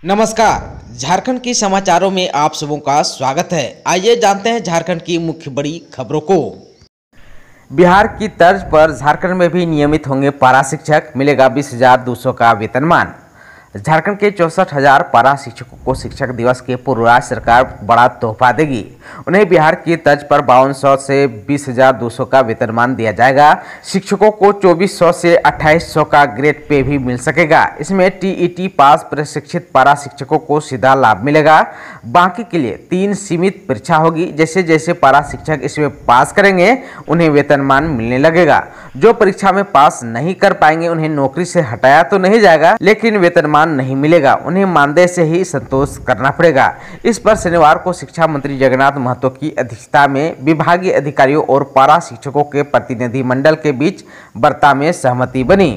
नमस्कार, झारखंड के समाचारों में आप सबों का स्वागत है। आइए जानते हैं झारखंड की मुख्य बड़ी खबरों को। बिहार की तर्ज पर झारखंड में भी नियमित होंगे पारा शिक्षक, मिलेगा 20,200 का वेतनमान। झारखंड के 64,000 पारा शिक्षकों को शिक्षक दिवस के पूर्व राज्य सरकार बड़ा तोहफा देगी। उन्हें बिहार की तर्ज पर 5200 से 20,200 का वेतनमान दिया जाएगा। शिक्षकों को 2400 से 2800 का ग्रेड पे भी मिल सकेगा। इसमें टीईटी पास प्रशिक्षित पारा शिक्षकों को सीधा लाभ मिलेगा। बाकी के लिए 3 सीमित परीक्षा होगी। जैसे जैसे पारा शिक्षक इसमें पास करेंगे उन्हें वेतनमान मिलने लगेगा। जो परीक्षा में पास नहीं कर पाएंगे उन्हें नौकरी से हटाया तो नहीं जाएगा, लेकिन वेतनमान नहीं मिलेगा। उन्हें मानदेय से ही संतोष करना पड़ेगा। इस पर शनिवार को शिक्षा मंत्री जगन्नाथ महतो की अध्यक्षता में विभागीय अधिकारियों और पारा शिक्षकों के प्रतिनिधि मंडल के बीच वार्ता में सहमति बनी।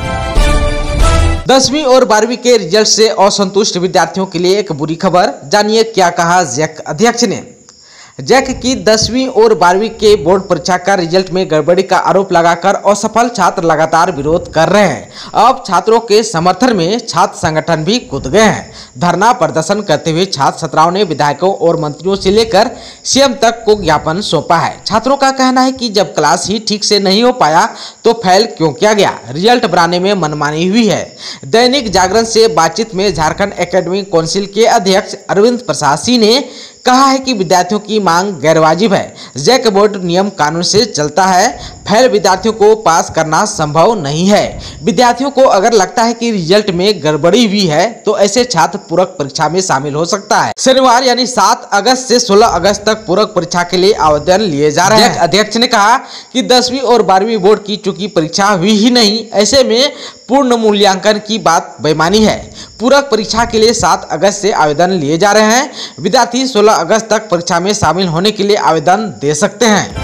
10वीं और 12वीं के रिजल्ट से असंतुष्ट विद्यार्थियों के लिए एक बुरी खबर। जानिए क्या कहा जैक अध्यक्ष ने। जैक की 10वीं और 12वीं के बोर्ड परीक्षा का रिजल्ट में गड़बड़ी का आरोप लगाकर असफल छात्र लगातार विरोध कर रहे हैं। अब छात्रों के समर्थन में छात्र संगठन भी कूद गए हैं। धरना प्रदर्शन करते हुए छात्र छात्राओं ने विधायकों और मंत्रियों से लेकर सीएम तक को ज्ञापन सौंपा है। छात्रों का कहना है कि जब क्लास ही ठीक से नहीं हो पाया तो फेल क्यों किया गया, रिजल्ट बनाने में मनमानी हुई है। दैनिक जागरण से बातचीत में झारखंड एकेडमिक काउंसिल के अध्यक्ष अरविंद प्रसाद सिंह ने कहा है कि विद्यार्थियों की मांग गैरवाजिब है। जैक बोर्ड नियम कानून से चलता है। फेल विद्यार्थियों को पास करना संभव नहीं है। विद्यार्थियों को अगर लगता है कि रिजल्ट में गड़बड़ी हुई है तो ऐसे छात्र पूरक परीक्षा में शामिल हो सकता है। शनिवार यानी 7 अगस्त से 16 अगस्त तक पूरक परीक्षा के लिए आवेदन लिए जा रहे हैं। अध्यक्ष ने कहा कि 10वीं और 12वीं बोर्ड की चूंकि परीक्षा हुई ही नहीं, ऐसे में पूर्ण मूल्यांकन की बात बेईमानी है। पूरक परीक्षा के लिए 7 अगस्त से आवेदन लिए जा रहे हैं। विद्यार्थी 16 अगस्त तक परीक्षा में शामिल होने के लिए आवेदन दे सकते हैं।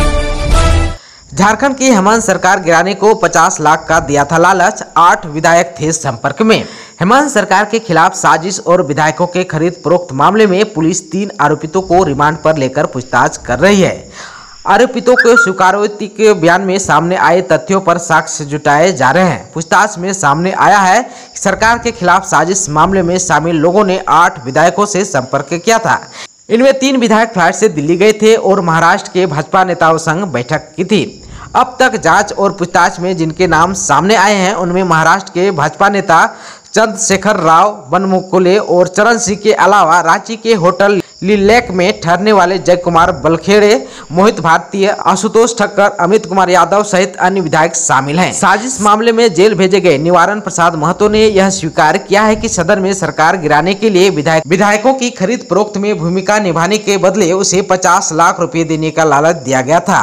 झारखंड की हेमंत सरकार गिराने को 50 लाख का दिया था लालच। 8 विधायक थे संपर्क में। हेमंत सरकार के खिलाफ साजिश और विधायकों के खरीद फरोख्त मामले में पुलिस 3 आरोपितों को रिमांड पर लेकर पूछताछ कर रही है। आरोपितों को स्वीकारोक्ति के बयान में सामने आए तथ्यों पर साक्ष्य जुटाए जा रहे हैं। पूछताछ में सामने आया है कि सरकार के खिलाफ साजिश मामले में शामिल लोगों ने 8 विधायकों से संपर्क किया था। इनमें 3 विधायक फ्लाइट से दिल्ली गए थे और महाराष्ट्र के भाजपा नेताओं संग बैठक की थी। अब तक जांच और पूछताछ में जिनके नाम सामने आए हैं उनमें महाराष्ट्र के भाजपा नेता चंद्रशेखर राव बनमुकुले और चरण सिंह के अलावा रांची के होटल लिलेक में ठहरने वाले जय कुमार बलखेड़े, मोहित भारतीय, आशुतोष ठक्कर, अमित कुमार यादव सहित अन्य विधायक शामिल हैं। साजिश मामले में जेल भेजे गए निवारण प्रसाद महतो ने यह स्वीकार किया है कि सदन में सरकार गिराने के लिए विधायकों की खरीद फरोख्त में भूमिका निभाने के बदले उसे 50 लाख रुपए देने का लालच दिया गया था।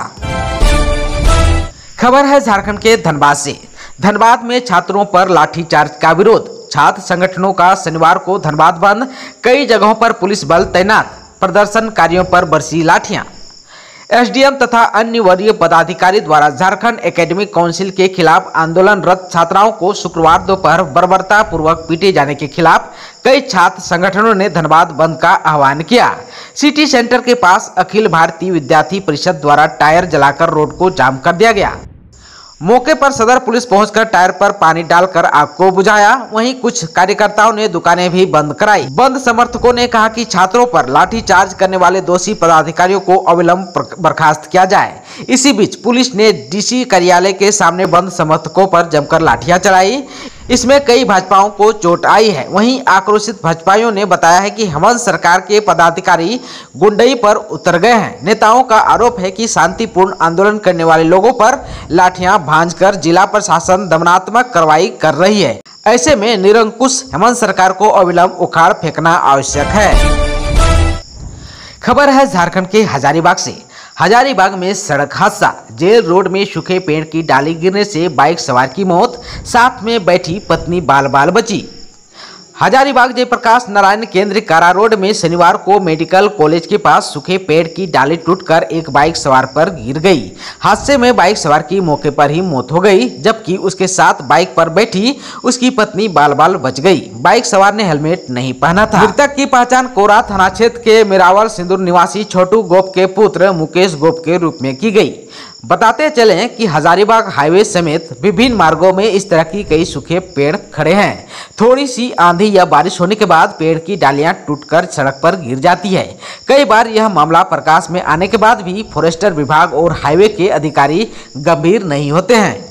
खबर है झारखंड के धनबाद से। धनबाद में छात्रों पर लाठीचार्ज का विरोध। छात्र संगठनों का शनिवार को धनबाद बंद, कई जगहों पर पुलिस बल तैनात, प्रदर्शनकारियों पर बरसी लाठियां। एसडीएम तथा अन्य वरीय पदाधिकारी द्वारा झारखंड एकेडमिक काउंसिल के खिलाफ आंदोलनरत छात्राओं को शुक्रवार दोपहर बर्बरता पूर्वक पीटे जाने के खिलाफ कई छात्र संगठनों ने धनबाद बंद का आह्वान किया। सिटी सेंटर के पास अखिल भारतीय विद्यार्थी परिषद द्वारा टायर जलाकर रोड को जाम कर दिया गया। मौके पर सदर पुलिस पहुंचकर टायर पर पानी डालकर आग को बुझाया। वहीं कुछ कार्यकर्ताओं ने दुकानें भी बंद कराई। बंद समर्थकों ने कहा कि छात्रों पर लाठीचार्ज करने वाले दोषी पदाधिकारियों को अविलंब बर्खास्त किया जाए। इसी बीच पुलिस ने डीसी कार्यालय के सामने बंद समर्थकों पर जमकर लाठियां चलाई। इसमें कई भाजपाओं को चोट आई है। वहीं आक्रोशित भाजपाइयों ने बताया है कि हेमंत सरकार के पदाधिकारी गुंडई पर उतर गए हैं। नेताओं का आरोप है कि शांतिपूर्ण आंदोलन करने वाले लोगों पर लाठियां भांजकर जिला प्रशासन दमनात्मक कार्रवाई कर रही है। ऐसे में निरंकुश हेमंत सरकार को अविलंब उखाड़ फेंकना आवश्यक है। खबर है झारखंड के हजारीबाग से। हजारीबाग में सड़क हादसा। जेल रोड में सूखे पेड़ की डाली गिरने से बाइक सवार की मौत, साथ में बैठी पत्नी बाल बाल बची। हजारीबाग जयप्रकाश नारायण केंद्रीय कारा रोड में शनिवार को मेडिकल कॉलेज के पास सूखे पेड़ की डाली टूटकर एक बाइक सवार पर गिर गई। हादसे में बाइक सवार की मौके पर ही मौत हो गई, जबकि उसके साथ बाइक पर बैठी उसकी पत्नी बाल बाल बच गई। बाइक सवार ने हेलमेट नहीं पहना था। मृतक की पहचान कोरा थाना क्षेत्र के मेरावल सिंदूर निवासी छोटू गोप के पुत्र मुकेश गोप के रूप में की गई। बताते चलें कि हजारीबाग हाईवे समेत विभिन्न मार्गों में इस तरह की कई सूखे पेड़ खड़े हैं। थोड़ी सी आंधी या बारिश होने के बाद पेड़ की डालियां टूटकर सड़क पर गिर जाती है। कई बार यह मामला प्रकाश में आने के बाद भी फॉरेस्टर विभाग और हाईवे के अधिकारी गंभीर नहीं होते हैं।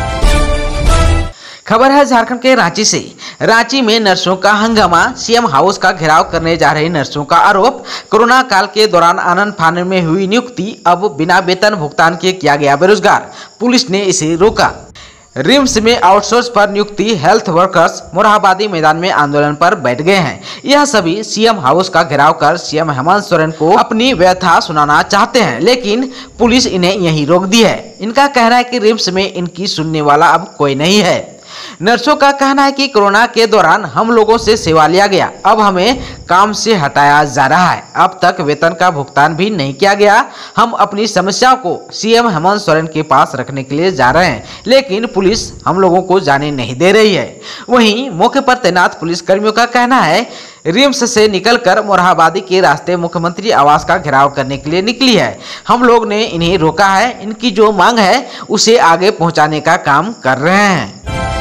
खबर है झारखंड के रांची से। रांची में नर्सों का हंगामा, सीएम हाउस का घेराव करने जा रही नर्सों का आरोप। कोरोना काल के दौरान आनन फानन में हुई नियुक्ति, अब बिना वेतन भुगतान के किया गया बेरोजगार, पुलिस ने इसे रोका। रिम्स में आउटसोर्स पर नियुक्ति, हेल्थ वर्कर्स मोरहाबादी मैदान में आंदोलन पर बैठ गए हैं। यह सभी सीएम हाउस का घेराव कर सीएम हेमंत सोरेन को अपनी व्यथा सुनाना चाहते हैं, लेकिन पुलिस इन्हें यहीं रोक दी है। इनका कहना है कि रिम्स में इनकी सुनने वाला अब कोई नहीं है। नर्सों का कहना है कि कोरोना के दौरान हम लोगों से सेवा लिया गया, अब हमें काम से हटाया जा रहा है। अब तक वेतन का भुगतान भी नहीं किया गया। हम अपनी समस्याओं को सीएम हेमंत सोरेन के पास रखने के लिए जा रहे हैं, लेकिन पुलिस हम लोगों को जाने नहीं दे रही है। वहीं मौके पर तैनात पुलिस कर्मियों का कहना है रिम्स से निकलकर मोरहाबादी के रास्ते मुख्यमंत्री आवास का घेराव करने के लिए निकली है। हम लोग ने इन्हें रोका है, इनकी जो मांग है उसे आगे पहुंचाने का काम कर रहे हैं।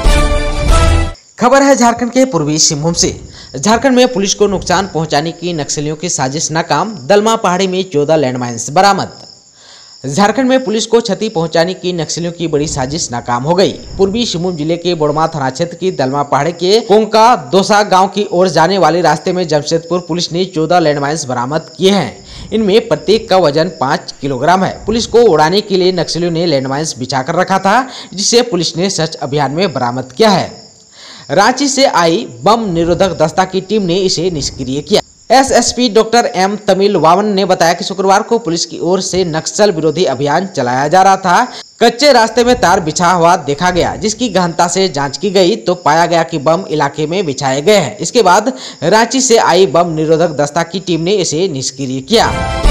खबर है झारखंड के पूर्वी सिंहभूम से। झारखंड में पुलिस को नुकसान पहुंचाने की नक्सलियों की साजिश नाकाम, दलमा पहाड़ी में 14 लैंडमाइंस बरामद। झारखंड में पुलिस को क्षति पहुंचाने की नक्सलियों की बड़ी साजिश नाकाम हो गई। पूर्वी सिंहभूम जिले के बोड़मा थाना क्षेत्र की दलमा पहाड़ी के कोंका दोसा गांव की ओर जाने वाले रास्ते में जमशेदपुर पुलिस ने 14 लैंडमाइंस बरामद किए हैं। इनमें प्रत्येक का वजन 5 किलोग्राम है। पुलिस को उड़ाने के लिए नक्सलियों ने लैंडमाइंस बिछा कर रखा था, जिसे पुलिस ने सर्च अभियान में बरामद किया है। रांची से आई बम निरोधक दस्ता की टीम ने इसे निष्क्रिय किया। SSP doctor M Tamilvanan ने बताया कि शुक्रवार को पुलिस की ओर से नक्सल विरोधी अभियान चलाया जा रहा था। कच्चे रास्ते में तार बिछा हुआ देखा गया, जिसकी गहनता से जांच की गई तो पाया गया कि बम इलाके में बिछाए गए हैं। इसके बाद रांची से आई बम निरोधक दस्ता की टीम ने इसे निष्क्रिय किया।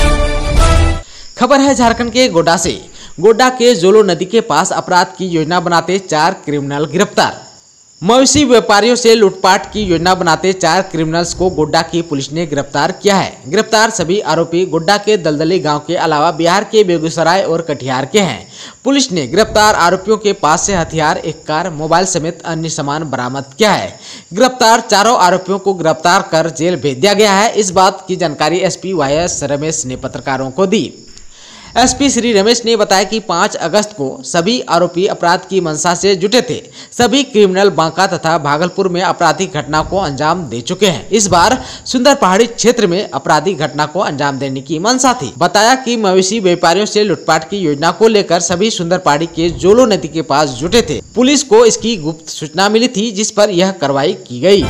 खबर है झारखंड के गोड्डा से। गोड्डा के जोलो नदी के पास अपराध की योजना बनाते 4 क्रिमिनल गिरफ्तार। मवेशी व्यापारियों से लूटपाट की योजना बनाते 4 क्रिमिनल्स को गोड्डा की पुलिस ने गिरफ्तार किया है। गिरफ्तार सभी आरोपी गोड्डा के दलदली गांव के अलावा बिहार के बेगूसराय और कटिहार के हैं। पुलिस ने गिरफ्तार आरोपियों के पास से हथियार, एक कार, मोबाइल समेत अन्य सामान बरामद किया है। गिरफ्तार चारों आरोपियों को गिरफ्तार कर जेल भेज दिया गया है। इस बात की जानकारी एसपी वाईएस रमेश ने पत्रकारों को दी। एसपी श्री रमेश ने बताया कि 5 अगस्त को सभी आरोपी अपराध की मंशा से जुटे थे। सभी क्रिमिनल बांका तथा भागलपुर में आपराधिक घटना को अंजाम दे चुके हैं। इस बार सुंदर पहाड़ी क्षेत्र में आपराधिक घटना को अंजाम देने की मंशा थी। बताया कि मवेशी व्यापारियों से लूटपाट की योजना को लेकर सभी सुंदर पहाड़ी के जोलो नदी के पास जुटे थे। पुलिस को इसकी गुप्त सूचना मिली थी, जिस पर यह कार्रवाई की गई।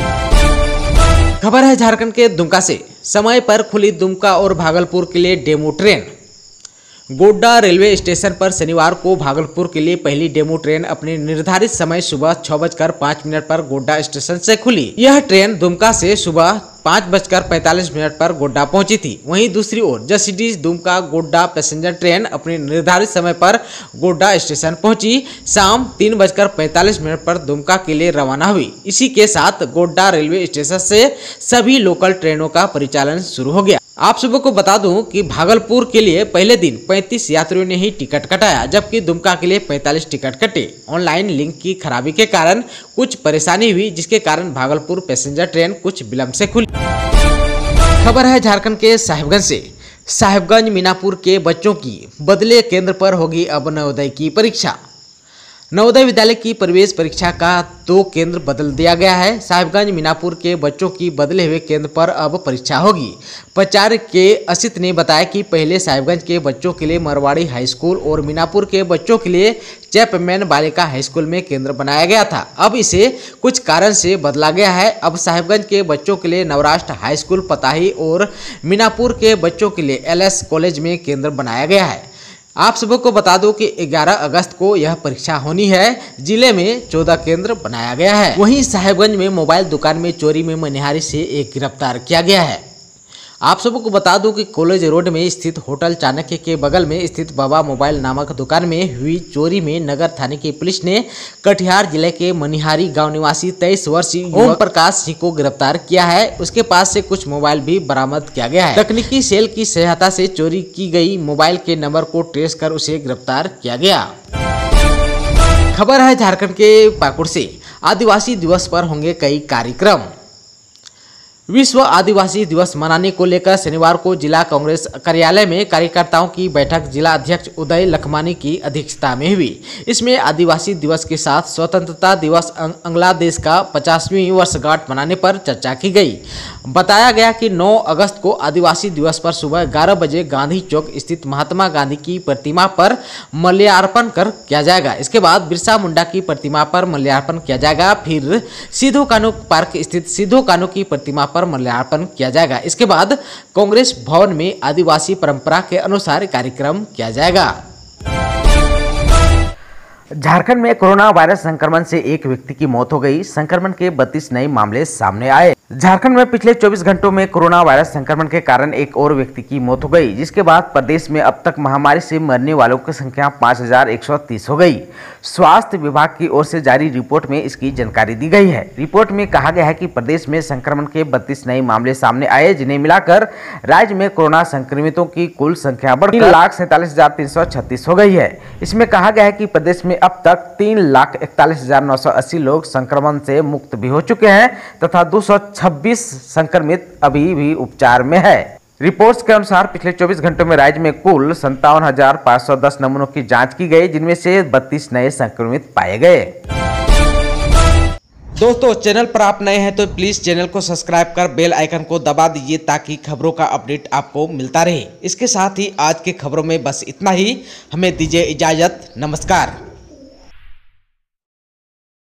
खबर है झारखंड के दुमका से। समय पर खुली दुमका और भागलपुर के लिए demo train. Godda railway station पर शनिवार को भागलपुर के लिए पहली डेमो ट्रेन अपने निर्धारित समय सुबह 6:05 पर गोड्डा स्टेशन से खुली। यह ट्रेन दुमका से सुबह 5:45 पर गोड्डा पहुंची थी। वहीं दूसरी ओर जसीडीज दुमका गोड्डा पैसेंजर ट्रेन अपने निर्धारित समय पर गोड्डा स्टेशन पहुंची। शाम 3:45 पर दुमका के लिए रवाना हुई। इसी के साथ गोड्डा रेलवे स्टेशन से सभी लोकल ट्रेनों का परिचालन शुरू हो गया। आप सबको को बता दूं कि भागलपुर के लिए पहले दिन 35 यात्रियों ने ही टिकट कटाया, जबकि दुमका के लिए 45 टिकट कटे। ऑनलाइन लिंक की खराबी के कारण कुछ परेशानी हुई, जिसके कारण भागलपुर पैसेंजर ट्रेन कुछ विलंब से खुली। खबर है झारखंड के साहिबगंज से। साहिबगंज मीनापुर के बच्चों की बदले केंद्र पर होगी अब नवोदय की परीक्षा। नवोदय विद्यालय की प्रवेश परीक्षा का 2 केंद्र बदल दिया गया है। साहिबगंज मीनापुर के बच्चों की बदले हुए केंद्र पर अब परीक्षा होगी। प्राचार्य के असित ने बताया कि पहले साहिबगंज के बच्चों के लिए मरवाड़ी हाई स्कूल और मीनापुर के बच्चों के लिए चैपमैन बालिका हाई स्कूल में केंद्र बनाया गया था। अब इसे कुछ कारण से बदला गया है। अब साहिबगंज के बच्चों के लिए नवराष्ट्र हाई स्कूल पताही और मीनापुर के बच्चों के लिए एलएस कॉलेज में केंद्र बनाया गया है। आप सबको बता दो कि 11 अगस्त को यह परीक्षा होनी है। जिले में 14 केंद्र बनाया गया है। वहीं साहिबगंज में मोबाइल दुकान में चोरी में मनिहारी से एक गिरफ्तार किया गया है। आप सबको बता दूं कि कॉलेज रोड में स्थित होटल चाणक्य के बगल में स्थित बाबा मोबाइल नामक दुकान में हुई चोरी में नगर थाने की पुलिस ने कटिहार जिले के मनिहारी गांव निवासी 23 वर्षीय ओम प्रकाश सिंह को गिरफ्तार किया है। उसके पास से कुछ मोबाइल भी बरामद किया गया है। तकनीकी सेल की सहायता से चोरी की गई मोबाइल के नंबर को ट्रेस कर उसे गिरफ्तार किया गया। खबर है झारखंड के पाकुड़ से। आदिवासी दिवस पर होंगे कई कार्यक्रम। विश्व आदिवासी दिवस मनाने को लेकर शनिवार को जिला कांग्रेस कार्यालय में कार्यकर्ताओं की बैठक जिला अध्यक्ष उदय लखमानी की अध्यक्षता में हुई। इसमें आदिवासी दिवस के साथ स्वतंत्रता दिवस बांग्लादेश का 50वीं वर्षगांठ मनाने पर चर्चा की गई। बताया गया कि 9 अगस्त को आदिवासी दिवस पर सुबह 11 बजे गांधी चौक स्थित महात्मा गांधी की प्रतिमा पर माल्यार्पण किया जाएगा। इसके बाद बिरसा मुंडा की प्रतिमा पर माल्यार्पण किया जाएगा। फिर सिद्धू कान्हू पार्क स्थित सिद्धू कान्हू की प्रतिमा पर माल्यार्पण किया जाएगा। इसके बाद कांग्रेस भवन में आदिवासी परंपरा के अनुसार कार्यक्रम किया जाएगा। झारखंड में कोरोना वायरस संक्रमण से एक व्यक्ति की मौत हो गई। संक्रमण के 32 नए मामले सामने आए। झारखंड में पिछले 24 घंटों में कोरोना वायरस संक्रमण के कारण एक और व्यक्ति की मौत हो गई, जिसके बाद प्रदेश में अब तक महामारी से मरने वालों की संख्या 5130 हो गई। स्वास्थ्य विभाग की ओर से जारी रिपोर्ट में इसकी जानकारी दी गई है। रिपोर्ट में कहा गया है कि प्रदेश में संक्रमण के 32 नए मामले सामने आए, जिन्हें मिलाकर राज्य में कोरोना संक्रमितों की कुल संख्या बढ़कर 3,47,336 हो गई है। इसमें कहा गया है कि प्रदेश में अब तक 3,41,980 लोग संक्रमण से मुक्त भी हो चुके हैं तथा 226 संक्रमित अभी भी उपचार में है। रिपोर्ट्स के अनुसार पिछले 24 घंटों में राज्य में कुल 57,510 नमूनों की जांच की गई, जिनमें से 32 नए संक्रमित पाए गए। दोस्तों, चैनल पर आप नए हैं तो प्लीज चैनल को सब्सक्राइब कर बेल आइकन को दबा दीजिए ताकि खबरों का अपडेट आपको मिलता रहे। इसके साथ ही आज के खबरों में बस इतना ही। हमें दीजिए इजाजत। नमस्कार।